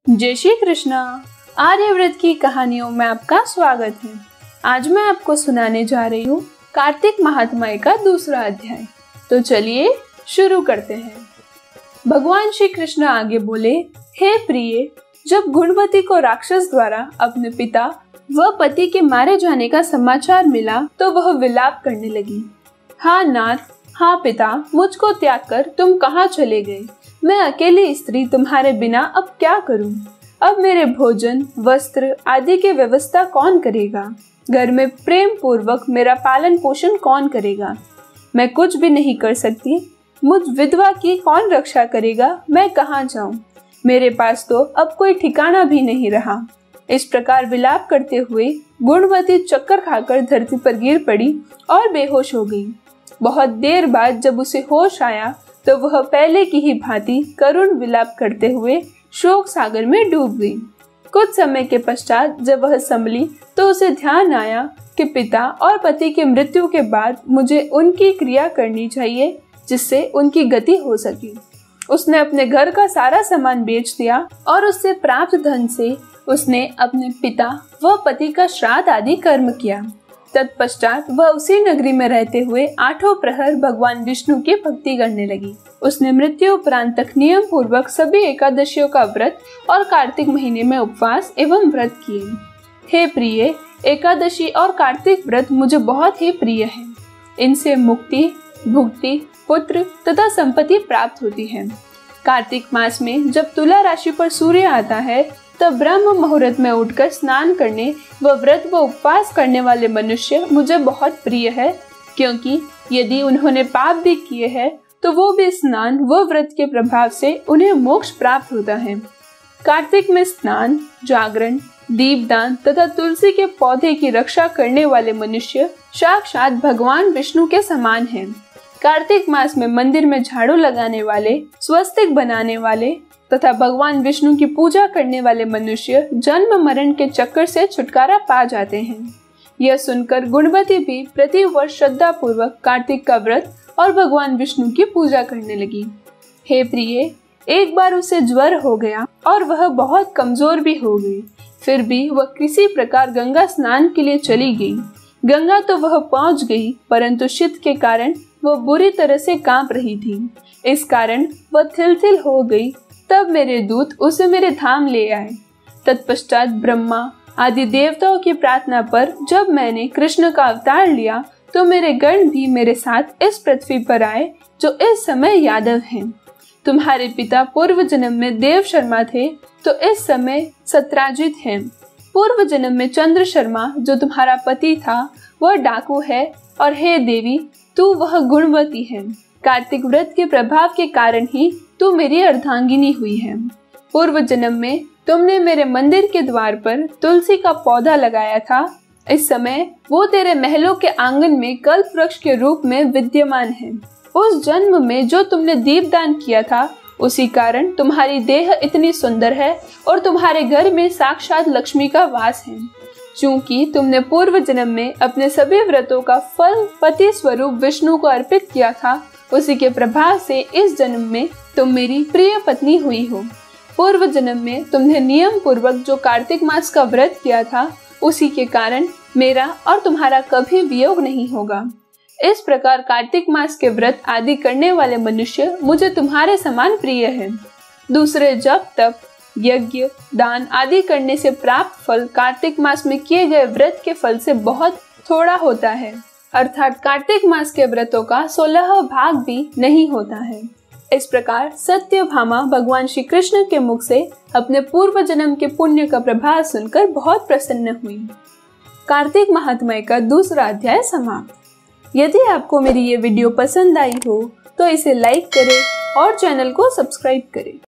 जय श्री कृष्णा। आर्यव्रत की कहानियों में आपका स्वागत है। आज मैं आपको सुनाने जा रही हूँ कार्तिक महात्म्य का दूसरा अध्याय। तो चलिए शुरू करते हैं। भगवान श्री कृष्ण आगे बोले, हे प्रिय, जब गुणवती को राक्षस द्वारा अपने पिता व पति के मारे जाने का समाचार मिला तो वह विलाप करने लगी। हाँ नाथ, हाँ पिता, मुझको त्याग कर तुम कहाँ चले गए? मैं अकेली स्त्री तुम्हारे बिना अब क्या करूं? अब मेरे भोजन, वस्त्र आदि की व्यवस्था कौन करेगा? घर में प्रेम पूर्वक मेरा पालन पोषण कौन करेगा? मैं कुछ भी नहीं कर सकती। मुझ विधवा की कौन रक्षा करेगा? मैं कहाँ जाऊं? मेरे पास तो अब कोई ठिकाना भी नहीं रहा। इस प्रकार विलाप करते हुए गुणवती चक्कर खाकर धरती पर गिर पड़ी और बेहोश हो गई। बहुत देर बाद जब उसे होश आया तो वह पहले की ही भांति करुण विलाप करते हुए शोक सागर में डूब गई। कुछ समय के पश्चात जब वह संभली तो उसे ध्यान आया कि पिता और पति के मृत्यु के बाद मुझे उनकी क्रिया करनी चाहिए जिससे उनकी गति हो सके। उसने अपने घर का सारा सामान बेच दिया और उससे प्राप्त धन से उसने अपने पिता व पति का श्राद्ध आदि कर्म किया। तत्पश्चात वह उसी नगरी में रहते हुए 8 प्रहर भगवान विष्णु की भक्ति करने लगी। उसने मृत्यु उपरांत तक नियम पूर्वक सभी एकादशियों का व्रत और कार्तिक महीने में उपवास एवं व्रत किए। हे प्रिय, एकादशी और कार्तिक व्रत मुझे बहुत ही प्रिय है। इनसे मुक्ति, भुक्ति, पुत्र तथा संपत्ति प्राप्त होती है। कार्तिक मास में जब तुला राशि पर सूर्य आता है तब ब्रह्म मुहूर्त में उठकर स्नान करने व व्रत व उपवास करने वाले मनुष्य मुझे बहुत प्रिय है, क्योंकि यदि उन्होंने पाप भी किए हैं तो वो भी स्नान व व्रत के प्रभाव से उन्हें मोक्ष प्राप्त होता है। कार्तिक में स्नान, जागरण, दीपदान तथा तुलसी के पौधे की रक्षा करने वाले मनुष्य साक्षात भगवान विष्णु के समान हैं। कार्तिक मास में मंदिर में झाड़ू लगाने वाले, स्वस्तिक बनाने वाले तथा भगवान विष्णु की पूजा करने वाले मनुष्य जन्म मरण के चक्कर से छुटकारा पा जाते हैं। यह सुनकर गुणवती भी प्रति वर्ष श्रद्धा पूर्वक कार्तिक का व्रत और भगवान विष्णु की पूजा करने लगी। हे प्रिय, एक बार उसे ज्वर हो गया और वह बहुत कमजोर भी हो गई। फिर भी वह किसी प्रकार गंगा स्नान के लिए चली गई। गंगा तो वह पहुंच गई, परंतु शीत के कारण वह बुरी तरह से कांप रही थी। इस कारण वह थिल हो गई। तब मेरे दूत उसे मेरे धाम ले आए। तत्पश्चात ब्रह्मा आदि देवताओं की प्रार्थना पर जब मैंने कृष्ण का अवतार लिया तो मेरे गण भी मेरे साथ इस पृथ्वी पर आए जो इस समय यादव हैं। तुम्हारे पिता पूर्व जन्म में देव शर्मा थे तो इस समय सत्राजित हैं। पूर्व जन्म में चंद्र शर्मा जो तुम्हारा पति था वह डाकू है, और हे देवी, तू वह गुणवती है। कार्तिक व्रत के प्रभाव के कारण ही तू मेरी अर्धांगिनी हुई है। पूर्व जन्म में तुमने मेरे मंदिर के द्वार पर तुलसी का पौधा लगाया था। इस समय वो तेरे महलों के आंगन में कल्प वृक्ष के रूप में विद्यमान है। उस जन्म में जो तुमने दीपदान किया था उसी कारण तुम्हारी देह इतनी सुंदर है और तुम्हारे घर में साक्षात लक्ष्मी का वास है। चूंकि तुमने पूर्व जन्म में अपने सभी व्रतों का फल पति स्वरूप विष्णु को अर्पित किया था, उसी के प्रभाव से इस जन्म में तुम मेरी प्रिय पत्नी हुई हो। पूर्व जन्म में तुमने नियम पूर्वक जो कार्तिक मास का व्रत किया था उसी के कारण मेरा और तुम्हारा कभी वियोग नहीं होगा। इस प्रकार कार्तिक मास के व्रत आदि करने वाले मनुष्य मुझे तुम्हारे समान प्रिय हैं। दूसरे जप तप, यज्ञ, दान आदि करने से प्राप्त फल कार्तिक मास में किए गए व्रत के फल से बहुत थोड़ा होता है, अर्थात कार्तिक मास के व्रतों का 16वां भाग भी नहीं होता है। इस प्रकार सत्यभामा भगवान श्री कृष्ण के मुख से अपने पूर्व जन्म के पुण्य का प्रभाव सुनकर बहुत प्रसन्न हुई। कार्तिक महात्म्य का दूसरा अध्याय समाप्त। यदि आपको मेरी ये वीडियो पसंद आई हो तो इसे लाइक करें और चैनल को सब्सक्राइब करें।